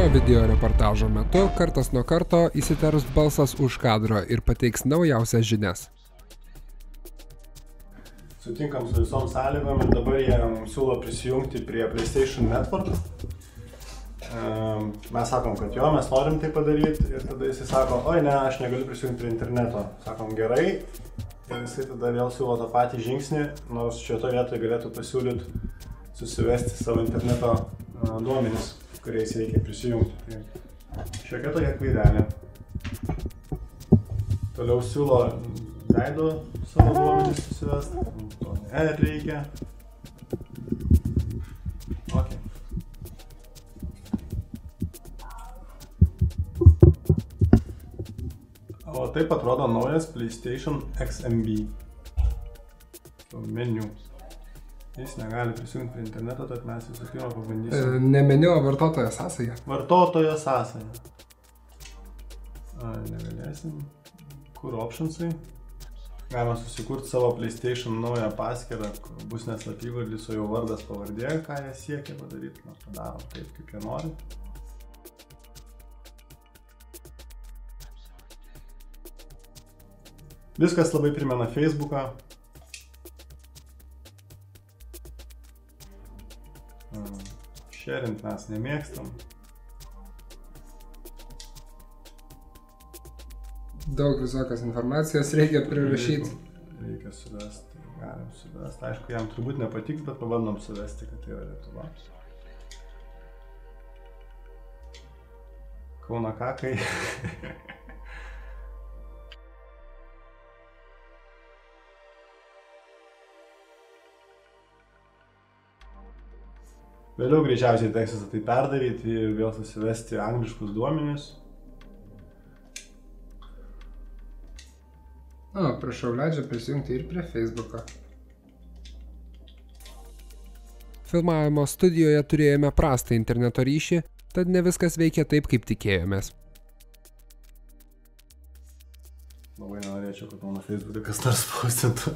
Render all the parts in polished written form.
video reportažo metu kartas nuo karto įsiterps balsas už kadro ir pateiks naujausias žinias. Sutinkam su visom sąlygom ir dabar jie siūlo prisijungti prie PlayStation Network. Mes sakom, kad jo, mes norim tai padaryti ir tada jisai sako, oi ne, aš negaliu prisijungti prie interneto. Sakom, gerai. Ir jisai tada vėl siūlo tą patį žingsnį, nors šitoje vietoje galėtų pasiūlyti susivesti savo interneto duomenis, kuriais reikia prisijungti. Tai šiokia tokia klaidelė. Toliau siūlo veido savo duomenis susivesti. To ne reikia. Okay. O taip atrodo naujas PlayStation XMB meniu. Jis negali prisijungti prie interneto, tad mes visų pirma pabandysime. Ne meniu, o vartotojo sąsaja. Vartotojo sąsaja. Negalėsim. Kur optionsai? Galima susikurti savo PlayStation naują paskyrą, kur bus neslapyvardis, o jau vardas pavardė, ką jie siekia padaryti. Mes padarom taip, kaip jie nori. Viskas labai primena Facebooką. Sharint mes nemėgstam. Daug visokios informacijos reikia prirašyti. Reikia suvesti, galim suvesti. Aišku, jam turbūt nepatiks, bet pabandom suvesti, kad tai yra Lietuva. Kauno kakai. Vėliau greičiausiai teks tai perdaryti ir vėl susivesti angliškus duomenis. Prašau, leidžia prisijungti ir prie Facebooką. Filmavimo studijoje turėjome prastą interneto ryšį, tad ne viskas veikia taip, kaip tikėjomės. Labai nenorėčiau, kad mano Facebook'e kas nors postintų.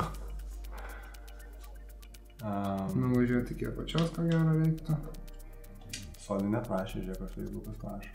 Nuvažiuoti iki apačios, ko gero reiktų. Sodį neprašė, žiūrėk, kad Facebook'as prašo.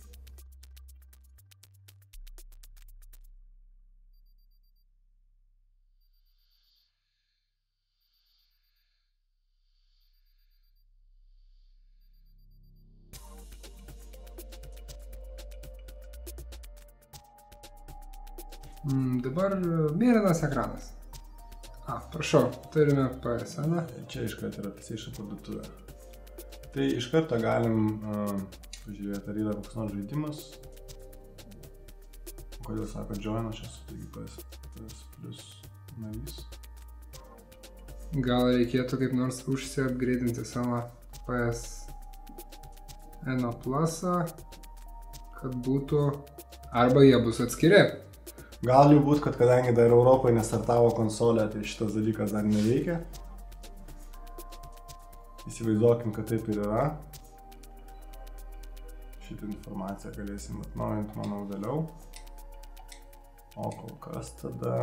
Dabar mėlynas ekranas. Prašau, turime PSN. Čia iškart yra PlayStation parduotuvė. Tai iš karto galim pažiūrėti, ar yra koks nors žaidimas. Kodėl sako join, aš esu taigi PS Plus narys. Gal reikėtų kaip nors užsiapgreidinti savo PSN Plusą, kad būtų, arba jie bus atskiri. Gali būt, kad kadangi dar Europoje nestartavo konsolė, tai šitas dalykas dar neveikia. Įsivaizduokim, kad taip ir yra. Šitą informaciją galėsim atnaujinti, manau, vėliau. O kol kas tada...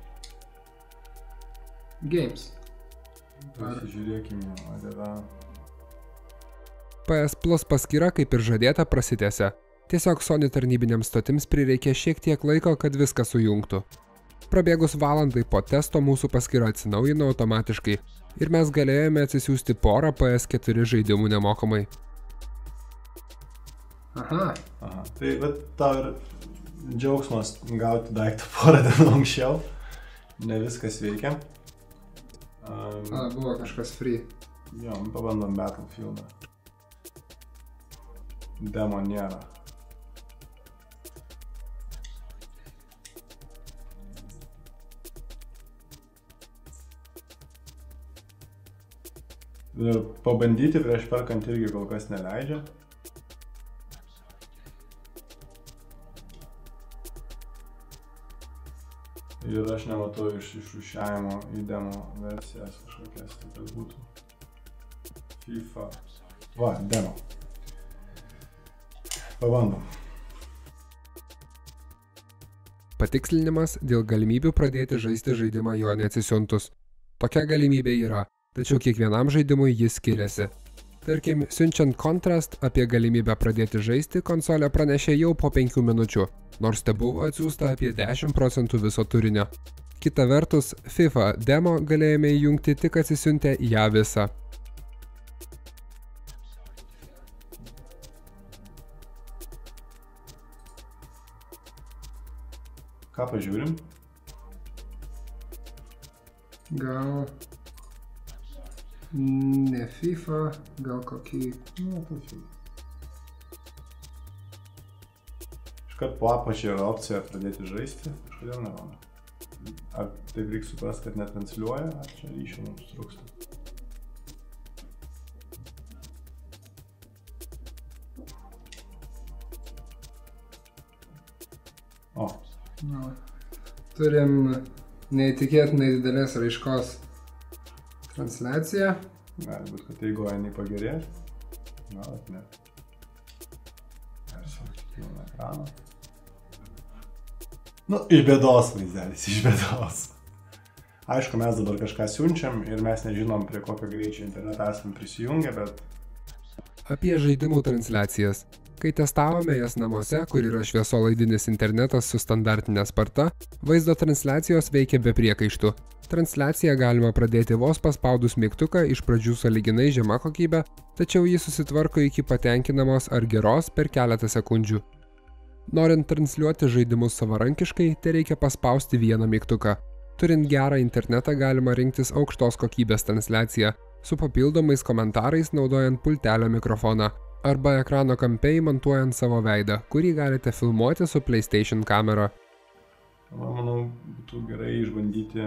Games. Pasižiūrėkime, ar yra... PS Plus paskyra, kaip ir žadėta, prasitęsia. Tiesiog Sony tarnybinėms stotims prireikė šiek tiek laiko, kad viską sujungtų. Prabėgus valandai po testo mūsų paskyra atsinaujino automatiškai ir mes galėjome atsisiųsti porą PS4 žaidimų nemokamai. Aha. Tai tau ir džiaugsmas gauti daiktą porą dienų anksčiau. Ne viskas veikia. Buvo kažkas free. Jo, pabandom Battlefieldą. Demo nėra. Ir pabandyti prieš perkant irgi kol kas neleidžia. Ir aš nematau išrūšiavimo į demo versijas kažkokias, tai kas būtų. FIFA. Va, demo. Pabandom. Patikslinimas dėl galimybių pradėti žaisti žaidimą jo neatsisiuntus. Tokia galimybė yra, tačiau kiekvienam žaidimui jis skiriasi. Tarkim, siunčiant Contrast apie galimybę pradėti žaisti, konsolė pranešė jau po 5 minučių, nors te buvo atsiųsta apie 10% viso turinio. Kita vertus, FIFA demo galėjome įjungti tik atsisiuntę ją visą. Ką pažiūrim? Gal ne FIFA, gal kokį... Iškart po apačiai yra opcija pradėti žaisti, kažkodėl nerona. Ar taip reikia suprasti, kad netransliuoja, ar čia ryšio mums trūksta? O. Turim neįtikėtinai didelės raiškos transliaciją. Gali būt, kad eigoje nei pagerės. Na, bet ne. Persivarkyti jau ekraną. Nu, iš bėdos vaizdelis, iš bėdos. Aišku, mes dabar kažką siunčiam ir mes nežinom, prie kokio greičio internetą esame prisijungę, bet... Apie žaidimų transliacijas. Kai testavome jas namuose, kur yra šviesolaidinis internetas su standartinė sparta, vaizdo transliacijos veikia be priekaištų. Transliaciją galima pradėti vos paspaudus mygtuką iš pradžių sąlyginai žema kokybė, tačiau ji susitvarko iki patenkinamos ar geros per keletą sekundžių. Norint transliuoti žaidimus savarankiškai, tai reikia paspausti vieną mygtuką. Turint gerą internetą galima rinktis aukštos kokybės transliaciją, su papildomais komentarais naudojant pultelio mikrofoną, arba ekrano kampe įmontuojant savo veidą, kurį galite filmuoti su PlayStation kamera. Manau, būtų gerai išbandyti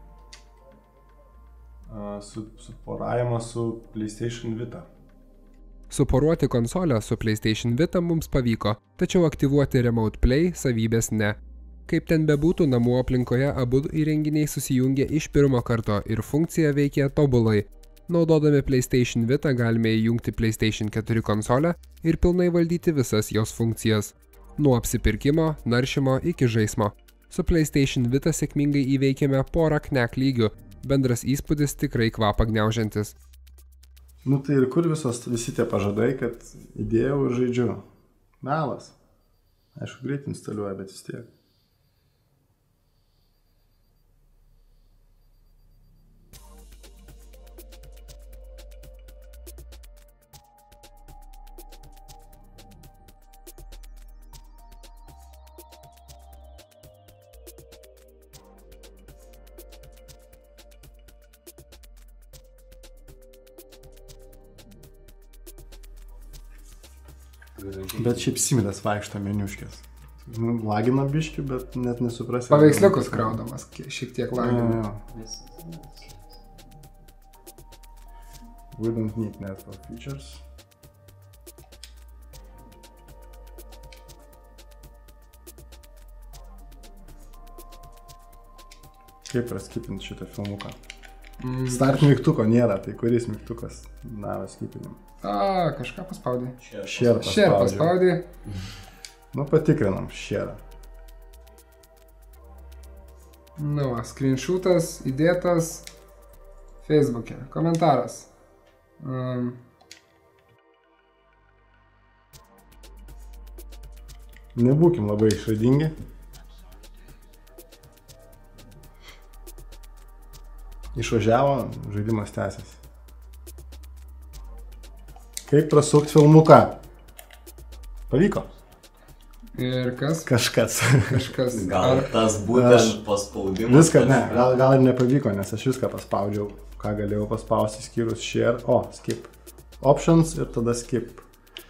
suporavimą su PlayStation Vita. Suporuoti konsolę su PlayStation Vita mums pavyko, tačiau aktyvuoti Remote Play savybės ne. Kaip ten bebūtų, namų aplinkoje abu įrenginiai susijungia iš pirmo karto ir funkcija veikia tobulai. Naudodami PlayStation Vita galime įjungti PlayStation 4 konsolę ir pilnai valdyti visas jos funkcijas. Nuo apsipirkimo, naršymo iki žaismo. Su PlayStation Vita sėkmingai įveikėme porą knek lygių, bendras įspūdis tikrai kvapą gniaužiantis. Nu tai ir kur visi tie pažadai, kad įdėjau ir žaidžiu? Melas. Aišku, greit instaliuoja, bet vis tiek. Bet šiaip Simidas vaikšto meniuškės. Lagina biškį, bet net nesuprasi. Paveiksliukus kraudamas, šiek tiek lagina. We don't need network features. Kaip praskipinti šitą filmuką? Start mygtuko nėra, tai kuris mygtukas daro skipinim? Kažką paspaudė. Share paspaudė. Nu, patikrinam share. Nu, screenshootas įdėtas Facebook'e. Komentaras. Nebūkim labai išradingi. Išvažiavo, žaidimas tęsiasi. Kaip prasukti filmuką? Pavyko? Ir kas? Kažkas. Gal tas būtent paspaudimas? Viską, ne, gal ir nepavyko, nes aš viską paspaudžiau, ką galėjau paspausti, skyrus share, skip. Options ir tada skip.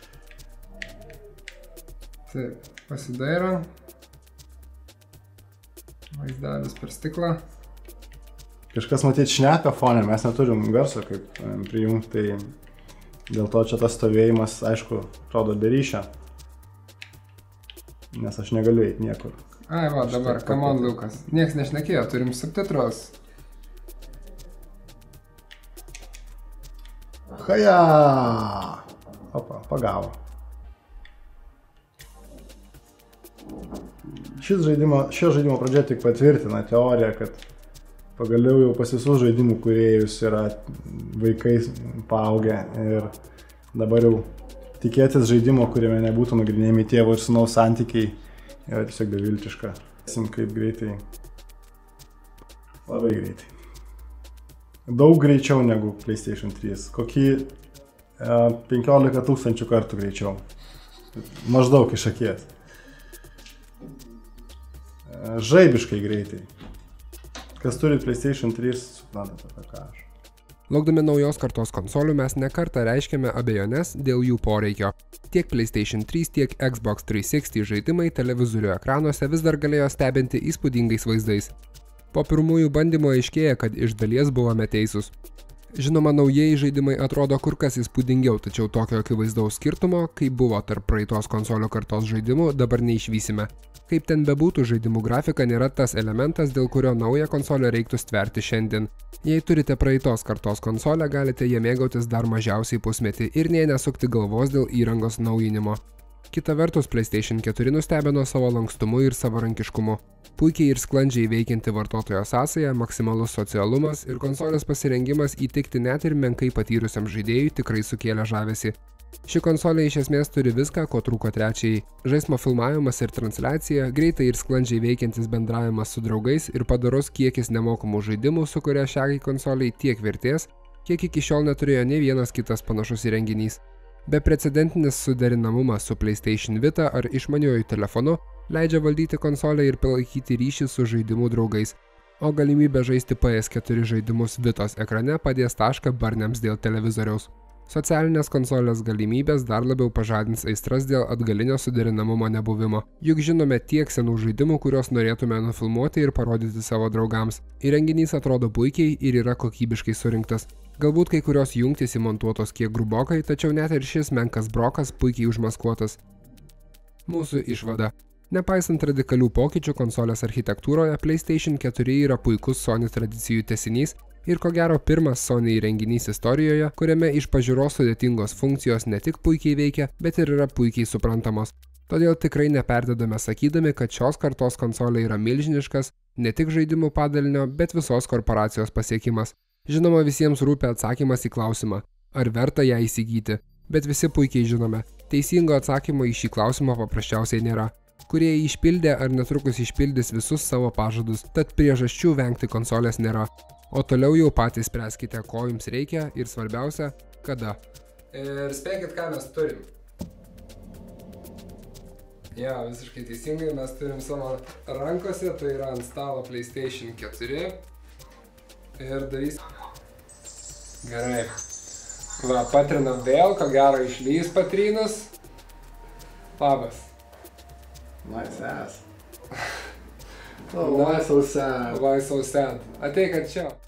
Taip, pasidairo. Vaizdelis per stiklą. Kažkas matyt šneka fone, mes neturim garso kaip prijungti, tai dėl to čia tas stovėjimas, aišku, atrodo be ryšio, nes aš negaliu eiti niekur. Ai, va, dabar, come on, Lukas. Niekas nešnekėjo, turim subtitrus. Haja! Opa, pagavo. Šio žaidimo pradžia tik patvirtina teoriją, kad Pagaliau jau pas visus žaidimų kūrėjus yra vaikai paaugę ir dabar jau tikėtis žaidimo, kuriame nebūtų nagrinėjami tėvo ir sūnaus santykiai, yra tiesiog beviltiška. Kaip greitai. Labai greitai. Daug greičiau negu PlayStation 3. Kokį 15 000 kartų greičiau. Maždaug iš akies. Žaibiškai greitai. Kas turi PlayStation 3, suprantate apie ką aš. Laukdami naujos kartos konsolių mes nekartą reiškėme abejones dėl jų poreikio. Tiek PlayStation 3, tiek Xbox 360 žaidimai televizorių ekranuose vis dar galėjo stebinti įspūdingais vaizdais. Po pirmųjų bandymų aiškėja, kad iš dalies buvome teisūs. Žinoma, naujieji žaidimai atrodo kur kas įspūdingiau, tačiau tokio akivaizdaus skirtumo, kaip buvo tarp praeitos konsolio kartos žaidimų, dabar neišvysime. Kaip ten bebūtų, žaidimų grafika nėra tas elementas, dėl kurio naują konsolę reiktų stverti šiandien. Jei turite praeitos kartos konsolę, galite ją mėgautis dar mažiausiai pusmetį ir nė nesukti galvos dėl įrangos naujinimo. Kita vertus, PlayStation 4 nustebino savo lankstumu ir savarankiškumu. Puikiai ir sklandžiai veikianti vartotojo sąsaja, maksimalus socialumas ir konsolės pasirengimas įtikti net ir menkai patyrusiam žaidėjui tikrai sukėlė žavesį. Ši konsolė iš esmės turi viską, ko trūko trečiajai. Žaismo filmavimas ir transliacija, greitai ir sklandžiai veikiantis bendravimas su draugais ir padorus kiekis nemokamų žaidimų sukuria šiai konsoliai tiek vertės, kiek iki šiol neturėjo nei vienas kitas panašus įrenginys. Beprecedentinis suderinamumas su PlayStation Vita ar išmaniuoju telefonu leidžia valdyti konsolę ir palaikyti ryšį su žaidimų draugais, o galimybė žaisti PS4 žaidimus Vitos ekrane padės tašką barniams dėl televizoriaus. Socialinės konsolės galimybės dar labiau pažadins aistras dėl atgalinio suderinamumo nebuvimo. Juk žinome tiek senų žaidimų, kuriuos norėtume nufilmuoti ir parodyti savo draugams. Įrenginys atrodo puikiai ir yra kokybiškai surinktas. Galbūt kai kurios jungtys įmontuotos kiek grubokai, tačiau net ir šis menkas brokas puikiai užmaskuotas. Mūsų išvada. Nepaisant radikalių pokyčių konsolės architektūroje, PlayStation 4 yra puikus Sony tradicijų tęsinys ir ko gero pirmas Sony įrenginys istorijoje, kuriame iš pažiūros sudėtingos funkcijos ne tik puikiai veikia, bet ir yra puikiai suprantamos. Todėl tikrai neperdedame sakydami, kad šios kartos konsolė yra milžiniškas, ne tik žaidimų padalinio, bet visos korporacijos pasiekimas. Žinoma, visiems rūpi atsakymas į klausimą, ar verta ją įsigyti, bet visi puikiai žinome, teisingo atsakymo į šį klausimą paprasčiausiai nėra. Kurie išpildė ar netrukus išpildys visus savo pažadus, tad priežasčių vengti konsolės nėra. O toliau jau patys spręskite, ko jums reikia ir svarbiausia, kada. Ir spėkit, ką mes turim. Ja, visiškai teisingai, mes turim savo rankose, tai yra ant stalo PlayStation 4. Ir darys... Gerai. Va, patrinam vėl, ko gero išlys patrynus. Labas. Nice ass. Oh, why so sad? Why so sad? Ateik čia.